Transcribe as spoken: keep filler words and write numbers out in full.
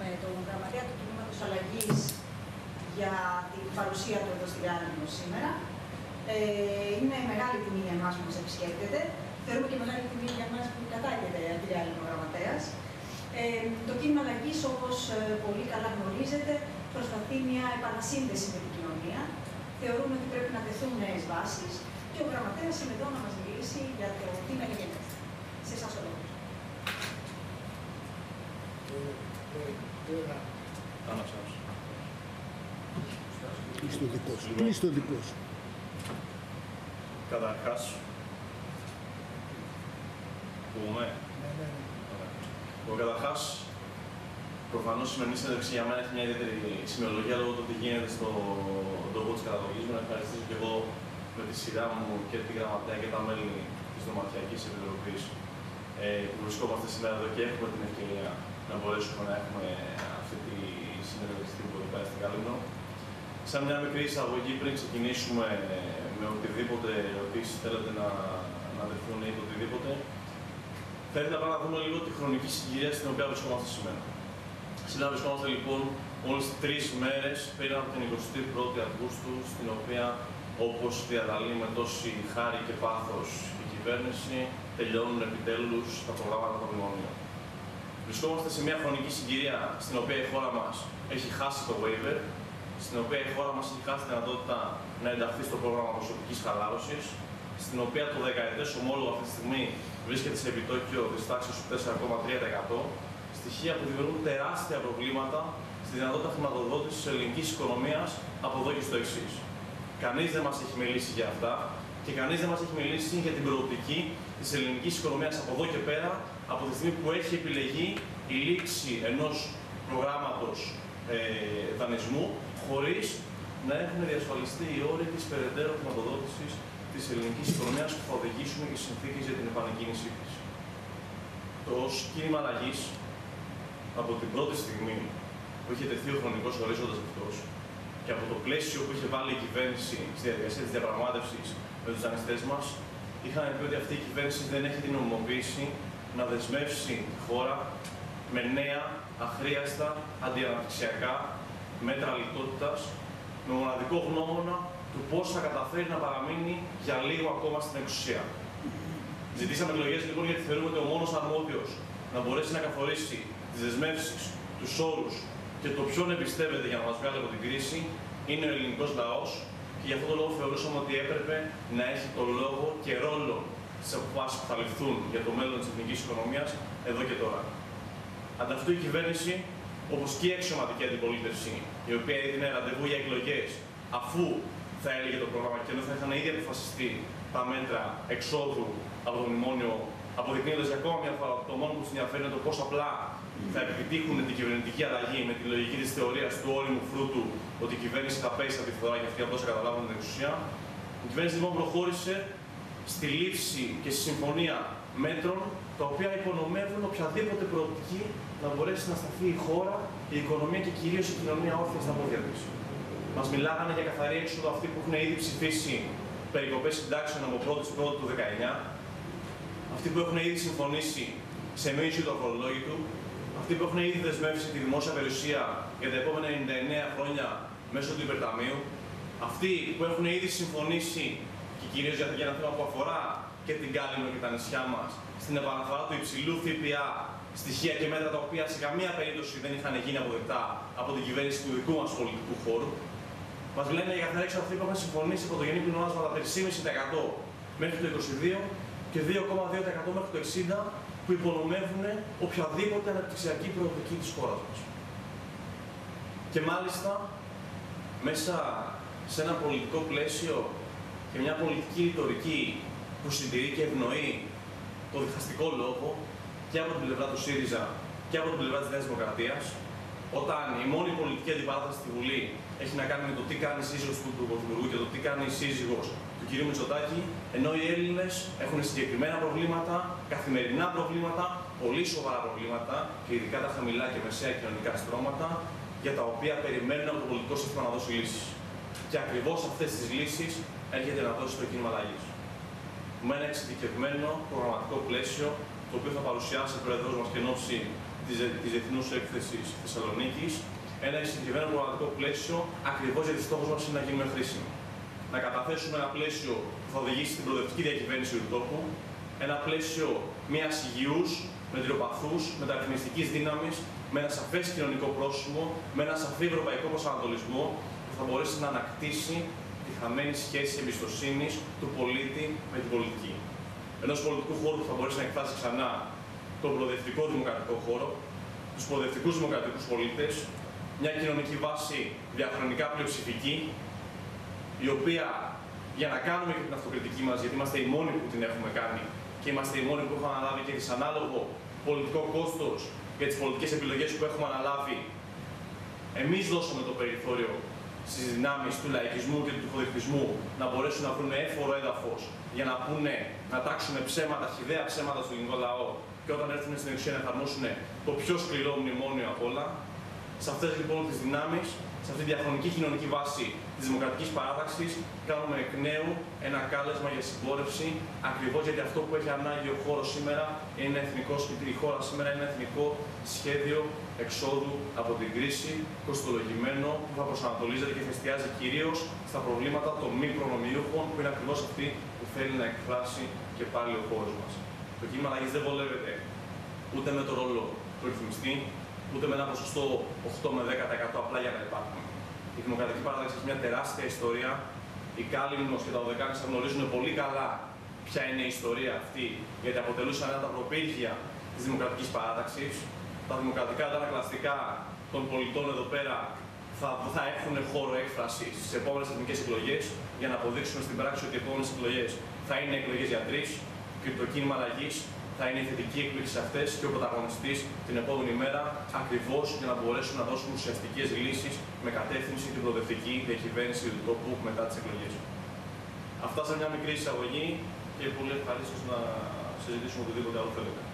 με τον γραμματέα του Κινήματος Αλλαγής για την παρουσία του εδώ στη Γάλλιμνο σήμερα. Ε, είναι μεγάλη τιμή για εμάς που μας επισκέπτεται. Θεωρούμε και μεγάλη τιμή για εμάς που κατάγεται από τη Γάλλιμνο γραμματέας. Ε, το κίνημα Αλλαγής, όπως πολύ καλά γνωρίζετε, προσπαθεί μια επανασύνδεση με την κοινωνία. Θεωρούμε ότι πρέπει να τεθούν νέες βάσεις και ο γραμματέας είναι εδώ να μας μιλήσει για το τι μελεγενέται. Σε εσάς ο λόγος. Κλείς το δικό σου. Κλείς το δικό σου. Καταρχάς, πούμε. Ναι, καταρχάς, προφανώς η σημερινή συνέντευξη για μένα έχει μια ιδιαίτερη σημειολογία λόγω του ότι γίνεται στον τόπο της καταγωγής μου. Να ευχαριστήσω και εγώ με τη σειρά μου και τη γραμματέα και τα μέλη της Νομαρχιακής Επιτροπής ε, που βρισκόμαστε σήμερα εδώ και έχουμε την ευκαιρία να μπορέσουμε να έχουμε αυτή τη συνεργασία που εδώ πέρα στην Γάλλιμνο. Σαν μια μικρή εισαγωγή πριν ξεκινήσουμε με οτιδήποτε ερωτήσεις θέλετε να, να δεχθούν ή οτιδήποτε, θα ήθελα να δούμε λίγο τη χρονική συγκυρία στην οποία βρισκόμαστε σήμερα. Σήμερα βρισκόμαστε λοιπόν μόλις τρεις μέρες πριν από την εικοστή πρώτη Αυγούστου, στην οποία, όπως διαταλεί με τόση χάρη και πάθος η κυβέρνηση, τελειώνουν επιτέλους τα προγράμματα των μνημονίων. Βρισκόμαστε σε μια χρονική συγκυρία στην οποία η χώρα μας έχει χάσει το waiver, στην οποία η χώρα μας έχει χάσει τη δυνατότητα να ενταχθεί στο πρόγραμμα προσωπικής χαλάρωσης, στην οποία το δεκαετές ομόλογο αυτή τη στιγμή βρίσκεται σε επιτόκιο της τάξης του τέσσερα κόμμα τρία τοις εκατό, στοιχεία που δημιουργούν τεράστια προβλήματα στη δυνατότητα χρηματοδότησης της ελληνικής οικονομίας από εδώ και στο εξής. Κανείς δεν μας έχει μιλήσει για αυτά και κανείς δεν μας έχει μιλήσει για την προοπτική της ελληνικής οικονομίας από εδώ και πέρα, από τη στιγμή που έχει επιλεγεί η λήξη ενός προγράμματος ε, δανεισμού, χωρίς να έχουν διασφαλιστεί οι όροι της περαιτέρω χρηματοδότησης της ελληνικής οικονομίας που θα οδηγήσουν και συνθήκες για την επανεκκίνησή της. Το κίνημα Αλλαγής, από την πρώτη στιγμή που είχε τεθεί ο χρονικός ορίζοντας αυτός και από το πλαίσιο που είχε βάλει η κυβέρνηση στη διαδικασία της διαπραγμάτευσης με τους δανειστές μας, είχαμε πει ότι αυτή η κυβέρνηση δεν έχει την νομιμοποίηση να δεσμεύσει τη χώρα με νέα, αχρίαστα, αντιαναπτυξιακά μέτρα λιτότητας, με μοναδικό γνώμονα του πώς θα καταφέρει να παραμείνει για λίγο ακόμα στην εξουσία. Ζητήσαμε εκλογές λοιπόν γιατί θεωρούμε ότι ο μόνος αρμόδιος να μπορέσει να καθορίσει τις δεσμεύσεις, τους όρους και το ποιον εμπιστεύεται για να μας βγάλει από την κρίση είναι ο ελληνικός λαός και γι' αυτό το λόγο θεωρούσαμε ότι έπρεπε να έχει το λόγο και ρόλο στις αποφάσεις που θα ληφθούν για το μέλλον της εθνικής οικονομίας εδώ και τώρα. Ανταυτού η κυβέρνηση, όπως και η αξιωματική αντιπολίτευση, η οποία έδινε ραντεβού για εκλογές, αφού θα έλεγε το πρόγραμμα και ενώ θα είχαν ήδη αποφασιστεί τα μέτρα εξόδου από το μνημόνιο, αποδεικνύοντας για ακόμα μια φορά ότι το μόνο που τους ενδιαφέρει είναι το πώς απλά θα επιτύχουν την κυβερνητική αλλαγή με τη λογική της θεωρίας του όριμου φρούτου, ότι η κυβέρνηση θα πέσει από τη φθορά και αυτοί από όσα καταλάβουν την εξουσία. Η κυβέρνηση λοιπόν προχώρησε στη λήψη και στη συμφωνία μέτρων τα οποία υπονομεύουν οποιαδήποτε προοπτική να μπορέσει να σταθεί η χώρα, η οικονομία και κυρίως η κοινωνία όρθια στα πόδια της. Μας μιλάγανε για καθαρή έξοδο αυτοί που έχουν ήδη ψηφίσει περικοπές συντάξεων από πρώτη πρώτη του δεκαεννιά, αυτοί που έχουν ήδη συμφωνήσει σε μείωση του αφορολόγητου, αυτοί που έχουν ήδη δεσμεύσει τη δημόσια περιουσία για τα επόμενα ενενήντα εννέα χρόνια μέσω του υπερταμείου, αυτοί που έχουν ήδη συμφωνήσει και κυρίως για ένα θέμα που αφορά και την Γάλλιμνο και τα νησιά μας, στην επαναφορά του υψηλού ΦΠΑ, στοιχεία και μέτρα τα οποία σε καμία περίπτωση δεν είχαν γίνει αποδεκτά από την κυβέρνηση του δικού μας πολιτικού χώρου. Μας λένε για καθαρά έξω αυτοί που έχουν συμφωνήσει από το γενικό πλεονάσματα τρία κόμμα πέντε τοις εκατό μέχρι το είκοσι δύο και δύο κόμμα δύο τοις εκατό μέχρι το εξήντα που υπονομεύουν οποιαδήποτε αναπτυξιακή προοπτική της χώρας μας. Και μάλιστα μέσα σε ένα πολιτικό πλαίσιο και μια πολιτική ρητορική που συντηρεί και ευνοεί το διχαστικό λόγο και από την πλευρά του ΣΥΡΙΖΑ και από την πλευρά της Νέας Δημοκρατίας, όταν η μόνη πολιτική αντιπαράθεση στη Βουλή έχει να κάνει με το τι κάνει η σύζυγος του Πρωθυπουργού και το τι κάνει η σύζυγος του κ. Μητσοτάκη, ενώ οι Έλληνες έχουν συγκεκριμένα προβλήματα, καθημερινά προβλήματα, πολύ σοβαρά προβλήματα και ειδικά τα χαμηλά και μεσαία κοινωνικά στρώματα, για τα οποία περιμένουν από το πολιτικό σύστημα να δώσει λύσεις. Και ακριβώς αυτές τις λύσεις έρχεται να δώσει το κίνημα Αλλαγής. Με ένα εξειδικευμένο προγραμματικό πλαίσιο, το οποίο θα παρουσιάσει ο Πρόεδρος μας και εν ώψη της Διεθνούς Έκθεσης Θεσσαλονίκης, ένα συγκεκριμένο προγραμματικό πλαίσιο, ακριβώς γιατί στόχος μας είναι να γίνουμε χρήσιμοι. Να καταθέσουμε ένα πλαίσιο που θα οδηγήσει στην προοδευτική διακυβέρνηση του τόπου, ένα πλαίσιο μιας υγιούς, μετριοπαθούς, μεταρρυθμιστικής δύναμης, με ένα σαφές κοινωνικό πρόσημο, με ένα σαφή ευρωπαϊκό προσανατολισμό που θα μπορέσει να ανακτήσει τη χαμένη σχέση εμπιστοσύνης του πολίτη με την πολιτική. Ενός πολιτικού χώρου που θα μπορέσει να εκφράσει ξανά τον προοδευτικό δημοκρατικό χώρο, τους προοδευτικούς δημοκρατικούς πολίτες, μια κοινωνική βάση διαχρονικά πλειοψηφική, η οποία για να κάνουμε και την αυτοκριτική μας, γιατί είμαστε οι μόνοι που την έχουμε κάνει και είμαστε οι μόνοι που έχουμε αναλάβει και δυσανάλογο πολιτικό κόστος για τις πολιτικές επιλογές που έχουμε αναλάβει, εμείς δώσαμε το περιθώριο στις δυνάμεις του λαϊκισμού και του τυχοδικτισμού να μπορέσουν να βρουν έφορο έδαφος για να πούνε, να τάξουν ψέματα, χυδαία ψέματα στον ελληνικό λαό και όταν έρθουν στην εξουσία να εφαρμόσουν το πιο σκληρό μνημόνιο απ' όλα. Σε αυτές λοιπόν τις δυνάμεις, σε αυτή τη διαχρονική κοινωνική βάση της δημοκρατικής παράταξης, κάνουμε εκ νέου ένα κάλεσμα για συμπόρευση, ακριβώς γιατί αυτό που έχει ανάγκη ο χώρος σήμερα είναι ένα εθνικό, η χώρα σήμερα είναι ένα εθνικό σχέδιο εξόδου από την κρίση, κοστολογημένο, που θα προσανατολίζεται και θα εστιάζει κυρίως στα προβλήματα των μη προνομιούχων, που είναι ακριβώς αυτή που θέλει να εκφράσει και πάλι ο χώρος μας. Το κίνημα αλλαγής δεν βολεύεται ούτε με το ρόλο του ρυθμιστή, ούτε με ένα ποσοστό οκτώ με δέκα τοις εκατό απλά για να υπάρχουν. Η δημοκρατική παράδοξη έχει μια τεράστια ιστορία. Οι Κάλυμνος και τα Οδεκάνης θα γνωρίζουν πολύ καλά ποια είναι η ιστορία αυτή, γιατί αποτελούσαν ένα από τα προπύργια της δημοκρατικής παράταξης. Τα δημοκρατικά αντανακλαστικά των πολιτών εδώ πέρα θα, θα έχουν χώρο έκφραση στις επόμενες εθνικές εκλογές, για να αποδείξουμε στην πράξη ότι οι επόμενες εκλογές θα είναι εκλογές για τρεις και το κίνημα αλλαγής θα είναι η θετική έκπληξη σε αυτές και ο πρωταγωνιστής την επόμενη μέρα, ακριβώς για να μπορέσουν να δώσουν ουσιαστικές λύσεις με κατεύθυνση την προοδευτική διακυβέρνηση του τόπου μετά τις εκλογές. Αυτά σε μια μικρή εισαγωγή και πολύ ευχαρίστως να συζητήσουμε οτιδήποτε άλλο θέλετε.